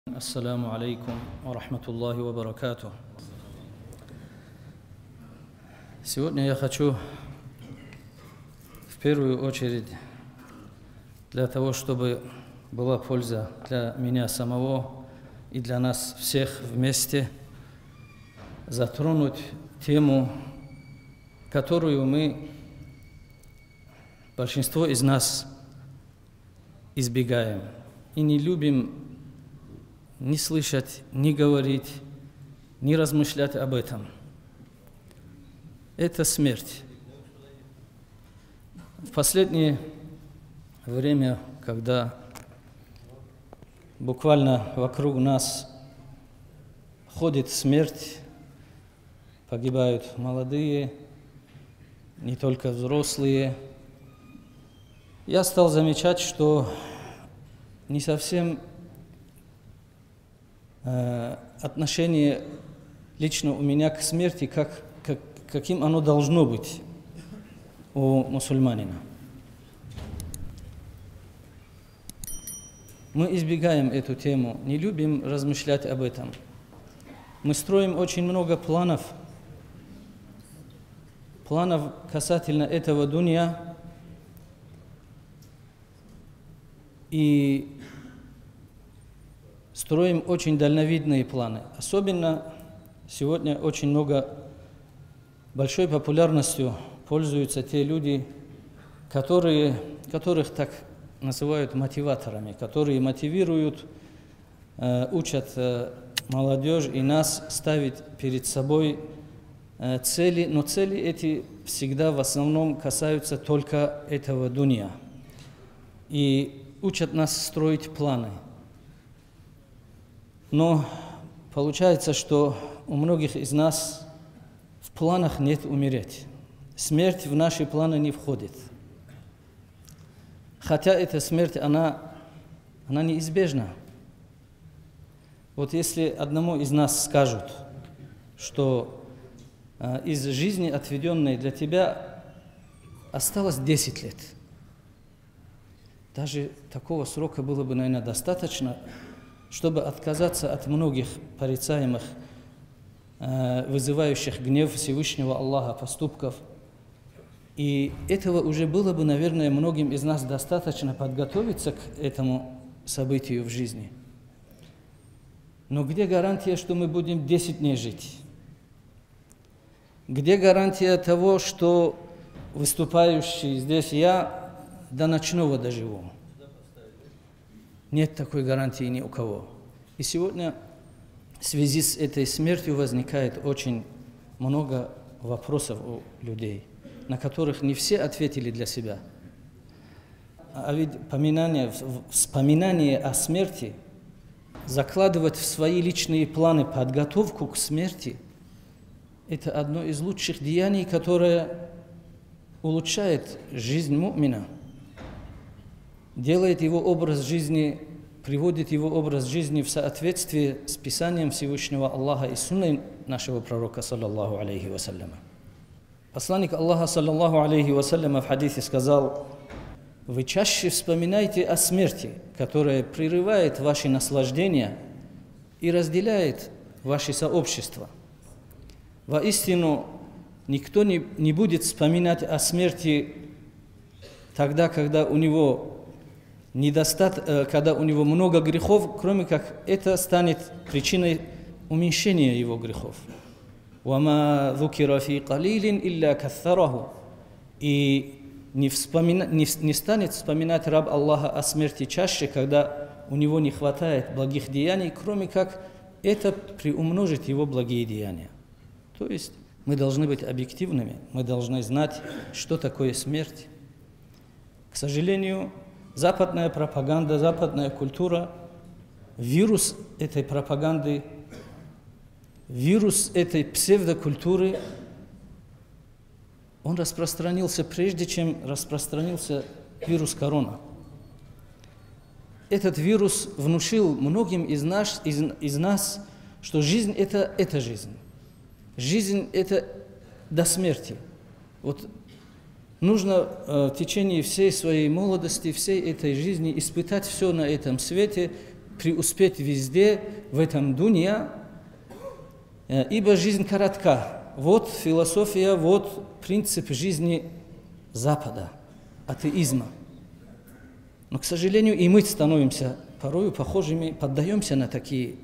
Ассаламу алейкум ва рахматуллахи ва баракатух. Сегодня я хочу в первую очередь для того, чтобы была польза для меня самого и для нас всех вместе, затронуть тему, которую большинство из нас избегаем и не любим ни слышать, ни говорить, ни размышлять об этом. Это смерть. В последнее время, когда буквально вокруг нас ходит смерть, погибают молодые, не только взрослые, я стал замечать, что не совсем отношение лично у меня к смерти, каким оно должно быть у мусульманина. Мы избегаем эту тему, не любим размышлять об этом. Мы строим очень много планов касательно этого дунья, и строим очень дальновидные планы. Особенно сегодня очень большой популярностью пользуются те люди, которых так называют мотиваторами, которые мотивируют, учат молодежь и нас ставить перед собой цели, но цели эти всегда в основном касаются только этого дунья. И учат нас строить планы. Но получается, что у многих из нас в планах нет умереть. Смерть в наши планы не входит. Хотя эта смерть, она неизбежна. Вот если одному из нас скажут, что из жизни, отведенной для тебя, осталось 10 лет, даже такого срока было бы, наверное, достаточно, чтобы отказаться от многих порицаемых, вызывающих гнев Всевышнего Аллаха поступков. И этого уже было бы, наверное, многим из нас достаточно подготовиться к этому событию в жизни. Но где гарантия, что мы будем 10 дней жить? Где гарантия того, что выступающий здесь я до ночного доживу? Нет такой гарантии ни у кого. И сегодня в связи с этой смертью возникает очень много вопросов у людей, на которых не все ответили для себя. А ведь вспоминание о смерти, закладывать в свои личные планы подготовку к смерти, это одно из лучших деяний, которое улучшает жизнь му'мина, делает его образ жизни, приводит его образ жизни в соответствии с Писанием Всевышнего Аллаха и Сунной нашего пророка, саллаллаху алейхи вассаляма. Посланник Аллаха, саллаллаху алейхи вассаляма, в хадисе сказал: «Вы чаще вспоминайте о смерти, которая прерывает ваши наслаждения и разделяет ваше сообщество. Воистину, никто не будет вспоминать о смерти тогда, когда у него когда у него много грехов, кроме как это станет причиной уменьшения его грехов. وَمَا ذُكِرَ فِي قَلِيلٍ إِلَّا كَثَّرَهُ». И не станет вспоминать раб Аллаха о смерти чаще, когда у него не хватает благих деяний, кроме как это приумножит его благие деяния. То есть мы должны быть объективными, мы должны знать, что такое смерть. К сожалению, западная пропаганда, западная культура, вирус этой пропаганды, вирус этой псевдокультуры, он распространился прежде, чем распространился вирус корона. Этот вирус внушил многим из нас, что жизнь – это жизнь. Жизнь – это до смерти. Вот нужно в течение всей своей молодости, всей этой жизни испытать все на этом свете, преуспеть везде, в этом дунья, ибо жизнь коротка. Вот философия, вот принцип жизни Запада, атеизма. Но, к сожалению, и мы становимся порою похожими, поддаемся на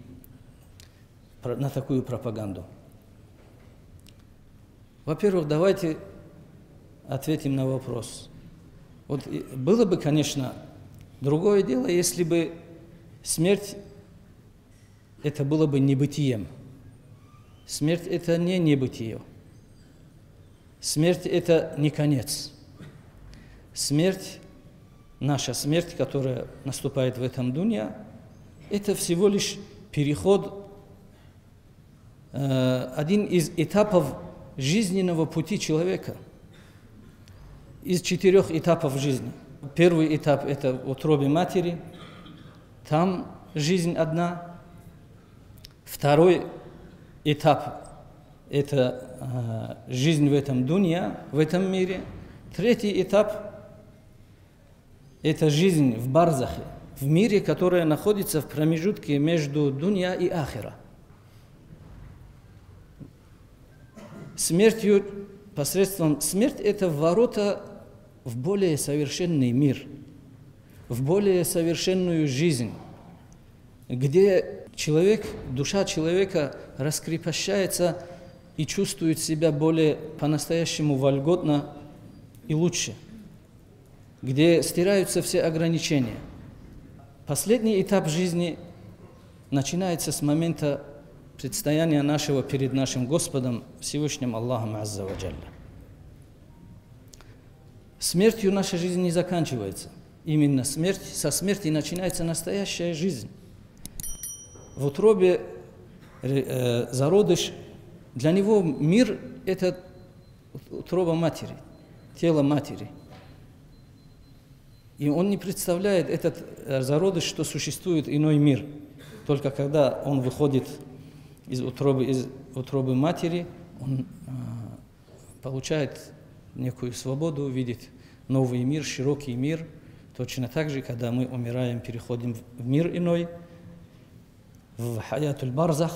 такую пропаганду. Во-первых, давайте ответим на вопрос. Вот было бы, конечно, другое дело, если бы смерть это было бы небытием. Смерть это не небытие. Смерть это не конец. Смерть, наша смерть, которая наступает в этом дунья, это всего лишь переход, один из этапов жизненного пути человека. Из 4 этапов жизни. Первый этап – это в утробе матери, там жизнь одна. Второй этап – это жизнь в этом дунья, в этом мире. Третий этап – это жизнь в барзахе, в мире, который находится в промежутке между дунья и ахира. Смертью, посредством смерти – это ворота в более совершенный мир, в более совершенную жизнь, где человек, душа человека раскрепощается и чувствует себя более по-настоящему вольготно и лучше, где стираются все ограничения. Последний этап жизни начинается с момента предстояния нашего перед нашим Господом, Всевышним Аллахом Азза ва Джалля. Смертью наша жизнь не заканчивается. Именно со смерти начинается настоящая жизнь. В утробе зародыш, для него мир – это утроба матери, тело матери. И он не представляет, этот зародыш, что существует иной мир. Только когда он выходит из утробы матери, он получает некую свободу, видит новый мир, широкий мир. Точно так же, когда мы умираем, переходим в мир иной, в хаятуль барзах,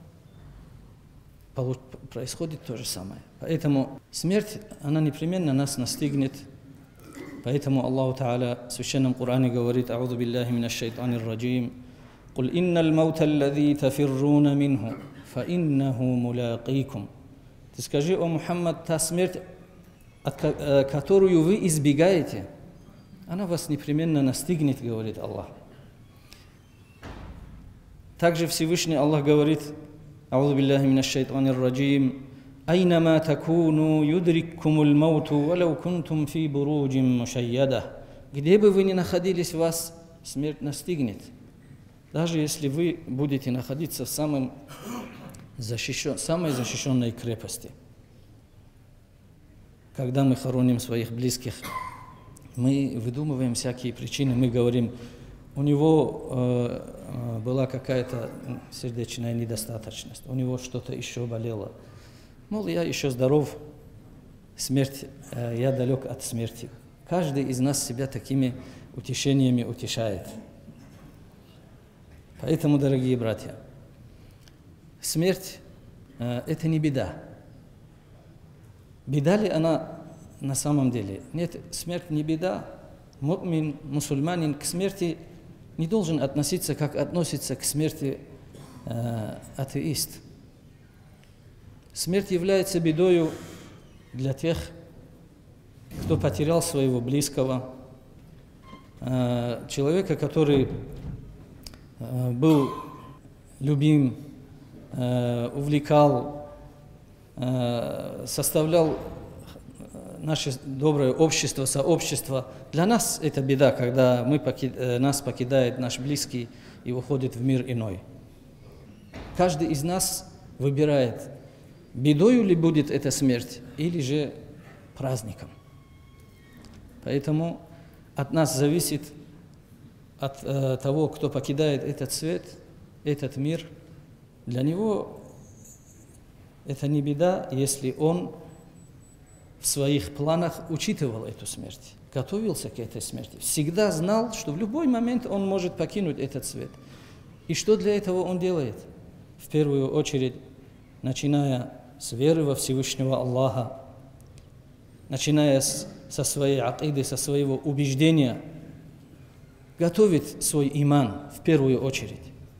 происходит то же самое. Поэтому смерть, она непременно нас настигнет. Поэтому Аллах Та'аля в Священном Коране говорит: «А'уду биллахи минаш шайтанир раджим, قل إن الموت الذي تفرون منه فإنه ملاقيكم». Ты скажи, о Мухаммад, та смерть, которую вы избегаете, она вас непременно настигнет, говорит Аллах. Также Всевышний Аллах говорит: «А'уду биллахи минаш шайтанир раджим, айнама такуну юдриккумул мауту валау кунтум фи буруджин мушайяда». Где бы вы ни находились, вас смерть настигнет, даже если вы будете находиться в самой защищенной крепости. Когда мы хороним своих близких, мы выдумываем всякие причины, мы говорим: у него была какая-то сердечная недостаточность, у него что-то еще болело. Мол, я еще здоров, смерть, я далек от смерти. Каждый из нас себя такими утешениями утешает. Поэтому, дорогие братья, смерть – это не беда. Беда ли она на самом деле? Нет, смерть не беда. Му'мин, мусульманин к смерти не должен относиться, как относится к смерти атеист. Смерть является бедою для тех, кто потерял своего близкого, человека, который был любим, увлекал, составлял наше доброе общество, сообщество. Для нас это беда, когда нас покидает наш близкий и уходит в мир иной. Каждый из нас выбирает, бедою ли будет эта смерть, или же праздником. Поэтому от нас зависит, от того, кто покидает этот свет, этот мир, для него это не беда, если он в своих планах учитывал эту смерть, готовился к этой смерти, всегда знал, что в любой момент он может покинуть этот свет. И что для этого он делает? В первую очередь, начиная с веры во Всевышнего Аллаха, начиная со своей акиды, со своего убеждения, готовит свой иман в первую очередь.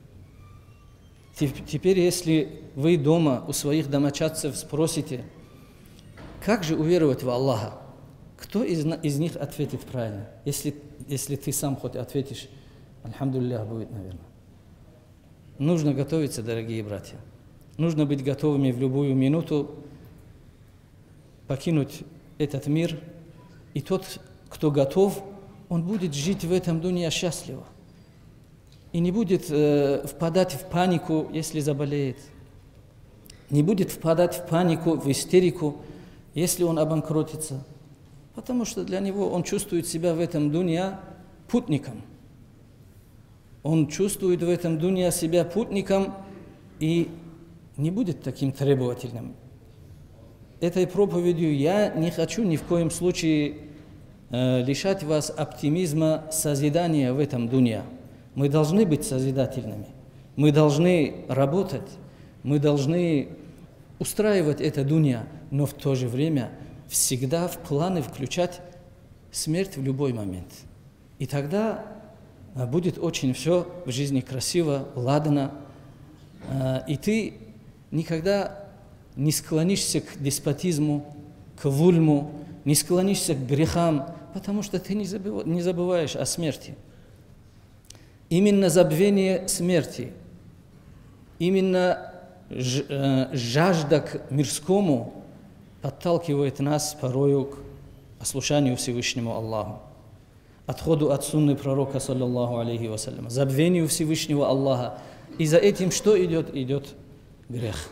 Теперь, если вы дома у своих домочадцев спросите, как же уверовать в Аллаха, кто из них ответит правильно? Если ты сам хоть ответишь, альхамдулиллях, будет, наверное. Нужно готовиться, дорогие братья. Нужно быть готовыми в любую минуту покинуть этот мир. И тот, кто готов, он будет жить в этом дуния счастливо. И не будет впадать в панику, если заболеет. Не будет впадать в панику, в истерику, если он обанкротится. Потому что для него он чувствует себя в этом дуния путником. Он чувствует в этом дуния себя путником и не будет таким требовательным. Этой проповедью я не хочу ни в коем случае лишать вас оптимизма, созидания в этом дуния. Мы должны быть созидательными. Мы должны работать. Мы должны устраивать это дуния, но в то же время всегда в планы включать смерть в любой момент. И тогда будет очень все в жизни красиво, ладно, и ты никогда не склонишься к деспотизму, к вульму, не склонишься к грехам, потому что ты не забываешь о смерти. Именно забвение смерти, именно жажда к мирскому подталкивает нас порою к послушанию Всевышнему Аллаху, отходу от сунны пророка, саллаллаху алейхи вассалям, забвению Всевышнего Аллаха. И за этим что идет? Идет грех.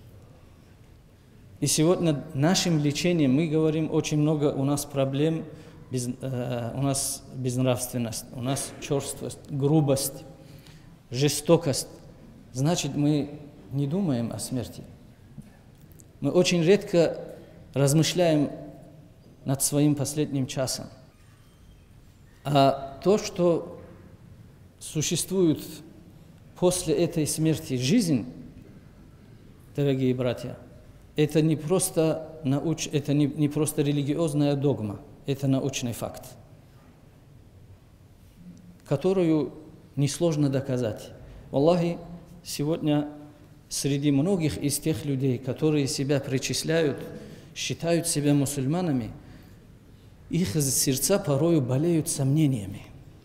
И сегодня нашим лечением мы говорим очень много, у нас проблем, у нас безнравственность, у нас черствость, грубость, жестокость. Значит, мы не думаем о смерти. Мы очень редко размышляем над своим последним часом. А то, что существует после этой смерти жизнь, дорогие братья, это не просто не просто религиозная догма, это научный факт, которую несложно доказать. Аллахи, сегодня среди многих из тех людей, которые себя причисляют, считают себя мусульманами, их сердца порою болеют сомнениями.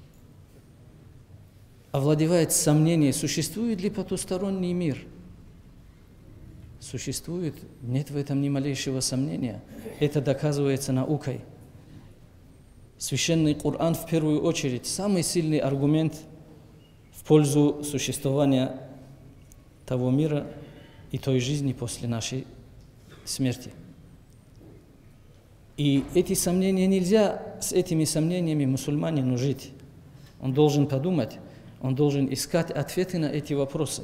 Овладевает сомнение, существует ли потусторонний мир. Существует, нет в этом ни малейшего сомнения. Это доказывается наукой. Священный Коран в первую очередь самый сильный аргумент в пользу существования того мира и той жизни после нашей смерти. И эти сомнения нельзя, с этими сомнениями мусульманину жить. Он должен подумать, он должен искать ответы на эти вопросы.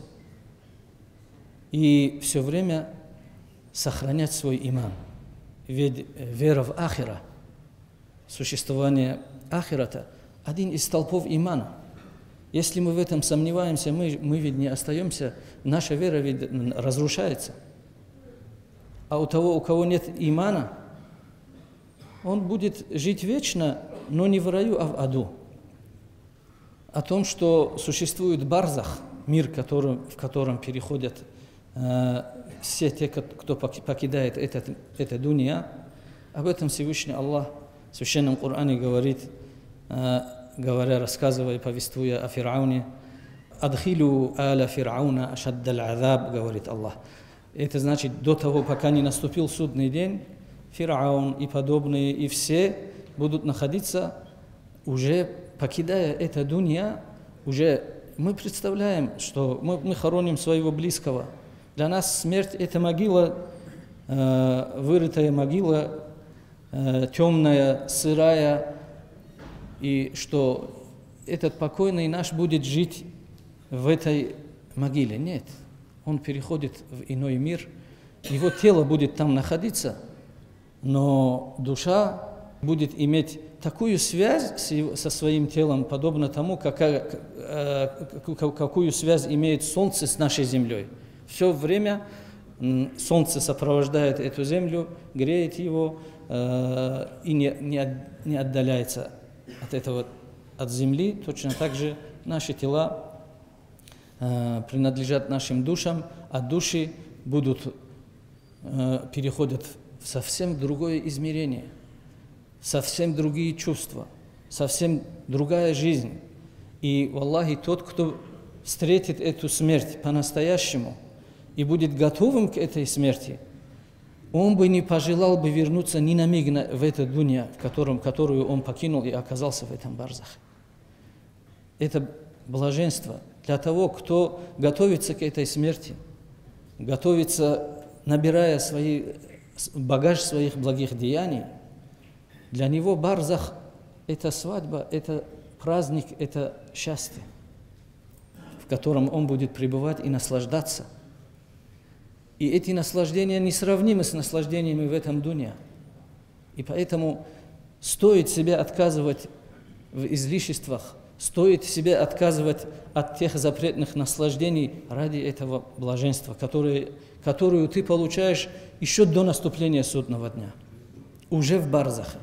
И все время сохранять свой иман. Ведь вера в ахира, существование ахирата, один из столпов имана. Если мы в этом сомневаемся, мы ведь не остаемся, наша вера ведь разрушается. А у того, у кого нет имана, он будет жить вечно, но не в раю, а в аду. О том, что существует барзах, мир, в котором переходят все те, кто покидает это дуния, об этом Всевышний Аллах в Священном Коране говорит, рассказывая, повествуя о Фирауне. «Адхилу аля Фирауна ашаддаль азаб», говорит Аллах. Это значит, до того, пока не наступил судный день, Фираун и подобные, и все будут находиться, уже покидая это дуния, уже мы представляем, что мы хороним своего близкого. Для нас смерть – это могила, вырытая могила, темная, сырая, и что этот покойный наш будет жить в этой могиле. Нет, он переходит в иной мир, его тело будет там находиться, но душа будет иметь такую связь со своим телом, подобно тому, какую связь имеет Солнце с нашей Землей. Все время Солнце сопровождает эту Землю, греет его и не отдаляется от Земли. Точно так же наши тела принадлежат нашим душам, а души переходят в совсем другое измерение, совсем другие чувства, совсем другая жизнь. И, валлахи, тот, кто встретит эту смерть по-настоящему и будет готовым к этой смерти, он бы не пожелал бы вернуться ни на миг в эту дунья, которую он покинул и оказался в этом барзахе. Это блаженство для того, кто готовится к этой смерти, готовится, набирая багаж своих благих деяний. Для него барзах – это свадьба, это праздник, это счастье, в котором он будет пребывать и наслаждаться. И эти наслаждения несравнимы с наслаждениями в этом дунья. И поэтому стоит себе отказывать в излишествах, стоит себе отказывать от тех запретных наслаждений ради этого блаженства, которую ты получаешь еще до наступления судного дня, уже в барзахе.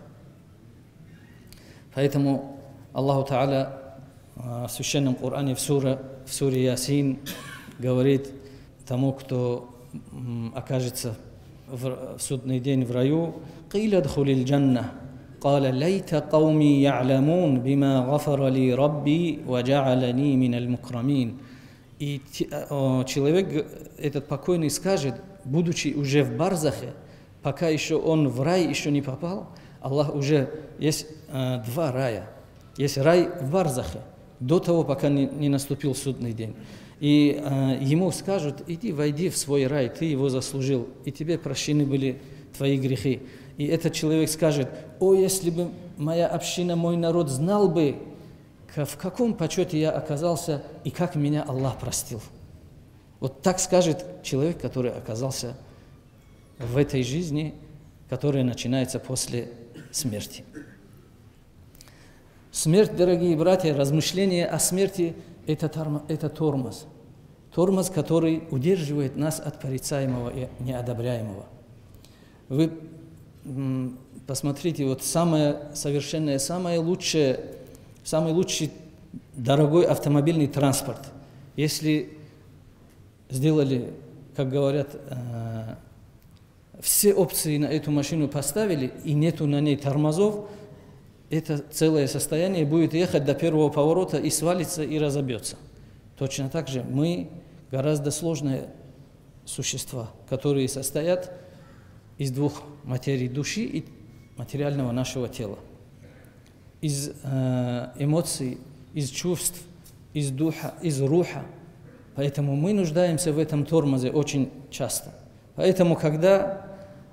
Поэтому Аллаху Та'аля в Священном Коране в суре Ясин говорит тому, кто окажется в судный день в раю: «Қиля дхулил джанна, قال ليت قومي يعلمون بما غفر لي ربي وجعلني من المكرمين». И человек, этот покойный, скажет, будучи уже в барзахе, пока еще он в рай еще не попал, Аллах уже есть два рая. Есть рай в барзахе, до того, пока не наступил судный день. И ему скажут: иди, войди в свой рай, ты его заслужил, и тебе прощены были твои грехи. И этот человек скажет: о, если бы моя община, мой народ знал бы, в каком почете я оказался и как меня Аллах простил. Вот так скажет человек, который оказался в этой жизни, которая начинается после смерти. Смерть, дорогие братья, размышление о смерти – это тормоз. Тормоз, который удерживает нас от порицаемого и неодобряемого. Вы посмотрите, вот самое совершенное, самый лучший дорогой автомобильный транспорт. Если сделали, как говорят, все опции на эту машину поставили, и нету на ней тормозов, это целое состояние будет ехать до первого поворота и свалится, и разобьется. Точно так же мы гораздо сложные существа, которые состоят из двух материй: души и материального нашего тела. Из эмоций, из чувств, из духа, из руха. Поэтому мы нуждаемся в этом тормозе очень часто. Поэтому, когда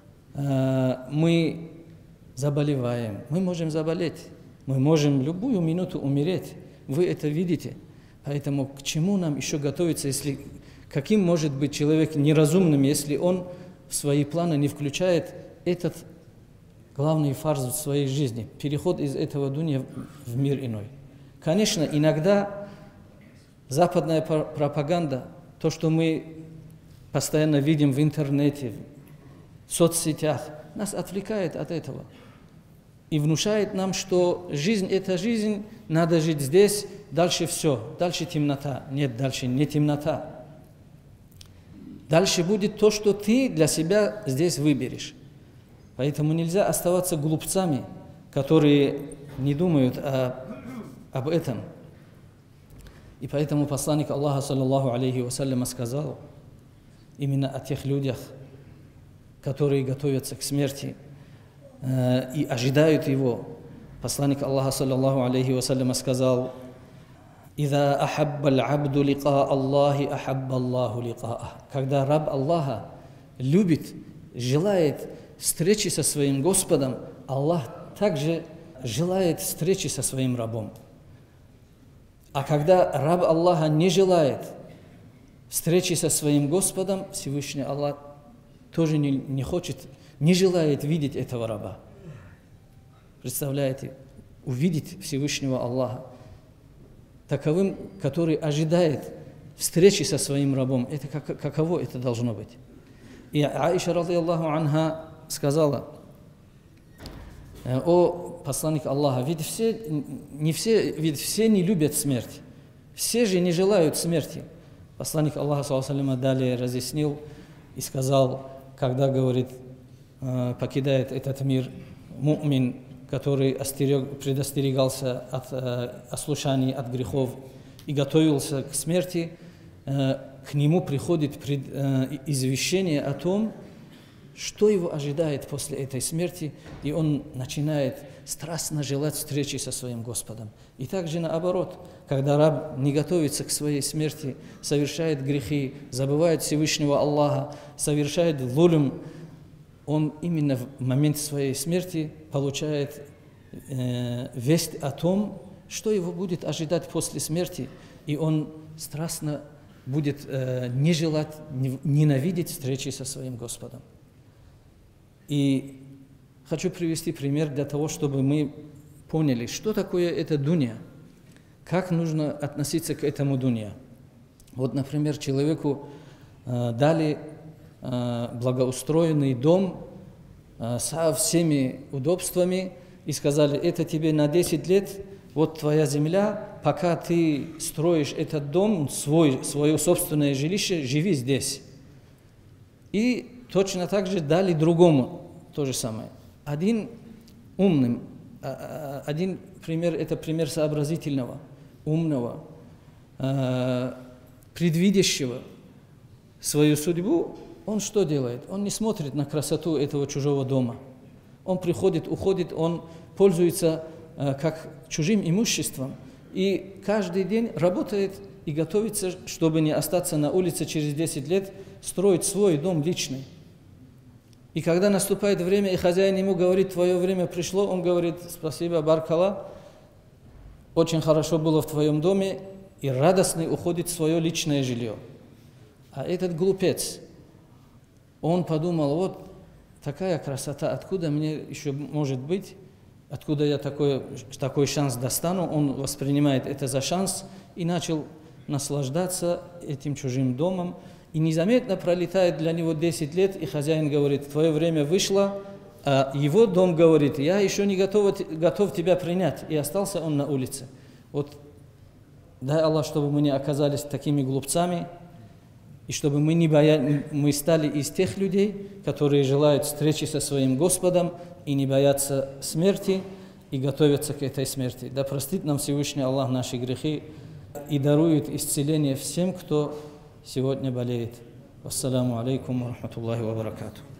мы заболеваем, мы можем заболеть, мы можем любую минуту умереть. Вы это видите. Поэтому к чему нам еще готовиться, каким может быть человек неразумным, если он в свои планы не включает этот главный фарз в своей жизни, переход из этого дунья в мир иной. Конечно, иногда западная пропаганда, то, что мы постоянно видим в интернете, в соцсетях, нас отвлекает от этого и внушает нам, что жизнь – это жизнь, надо жить здесь, дальше все, дальше темнота. Нет, дальше не темнота. Дальше будет то, что ты для себя здесь выберешь. Поэтому нельзя оставаться глупцами, которые не думают об этом. И поэтому посланник Аллаха, саллаллаху алейхи вассаляма, сказал именно о тех людях, которые готовятся к смерти и ожидают его. Посланник Аллаха, саллаллаху алейхи вассаляма, сказал: «Иза ахаббал абду лиқа Аллахи, ахабба Аллаху лиқаах». Когда раб Аллаха любит, желает встречи со своим Господом, Аллах также желает встречи со своим рабом. А когда раб Аллаха не желает встречи со своим Господом, Всевышний Аллах тоже не хочет, не желает видеть этого раба. Представляете, увидеть Всевышнего Аллаха таковым, который ожидает встречи со своим рабом. Это каково это должно быть? И Аиша, ради Аллаху анха, сказала: о посланник Аллаха, ведь все не любят смерть, все же не желают смерти. Посланник Аллаха, саллаллаху алейхи ва саллям, далее разъяснил и сказал, когда, говорит, покидает этот мир му'мин, который предостерегался от ослушаний, от грехов и готовился к смерти, к нему приходит извещение о том, что его ожидает после этой смерти, и он начинает страстно желать встречи со своим Господом. И также наоборот, когда раб не готовится к своей смерти, совершает грехи, забывает Всевышнего Аллаха, совершает зулм, он именно в момент своей смерти получает весть о том, что его будет ожидать после смерти, и он страстно будет не желать, ненавидеть встречи со своим Господом. И хочу привести пример для того, чтобы мы поняли, что такое эта дунья, как нужно относиться к этому дунья. Вот, например, человеку дали благоустроенный дом со всеми удобствами и сказали: это тебе на 10 лет, вот твоя земля, пока ты строишь этот дом, свое собственное жилище, живи здесь. И точно так же дали другому то же самое. Один умным, один пример, это пример сообразительного, умного, предвидящего свою судьбу. Он что делает? Он не смотрит на красоту этого чужого дома. Он приходит, уходит, он пользуется как чужим имуществом. И каждый день работает и готовится, чтобы не остаться на улице через 10 лет, строить свой дом личный. И когда наступает время, и хозяин ему говорит: твое время пришло, он говорит: спасибо, баркалла, очень хорошо было в твоем доме, и радостный уходит в свое личное жилье. А этот глупец, он подумал: вот такая красота, откуда мне еще может быть, откуда я такой шанс достану? Он воспринимает это за шанс и начал наслаждаться этим чужим домом. И незаметно пролетает для него 10 лет, и хозяин говорит: твое время вышло, а его дом говорит: я еще не готов тебя принять. И остался он на улице. Вот дай Аллах, чтобы мы не оказались такими глупцами, и чтобы мы стали из тех людей, которые желают встречи со своим Господом и не боятся смерти, и готовятся к этой смерти. Да простит нам Всевышний Аллах наши грехи и дарует исцеление всем, кто сегодня болеет. Ассаламу алейкум ва рахматуллахи ва баракатух.